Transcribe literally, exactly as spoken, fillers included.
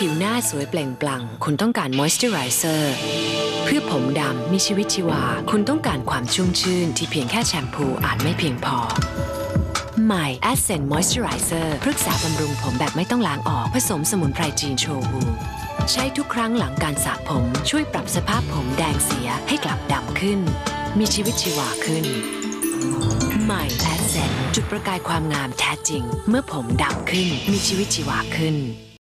ผิวหน้าสวยเปล่งปลั่งคุณต้องการ Moisturizer เพื่อผมดำมีชีวิตชีวาคุณต้องการความชุ่มชื่นที่เพียงแค่แชมพูอาจไม่เพียงพอใหม่ Ascent Moisturizer ปรึกษาบำรุงผมแบบไม่ต้องล้างออกผสมสมุนไพรจีนโชวูใช้ทุกครั้งหลังการสระผมช่วยปรับสภาพผมแดงเสียให้กลับดำขึ้นมีชีวิตชีวาขึ้นใหม่ Ascent จุดประกายความงามแท้จริงเมื่อผมดำขึ้นมีชีวิตชีวาขึ้น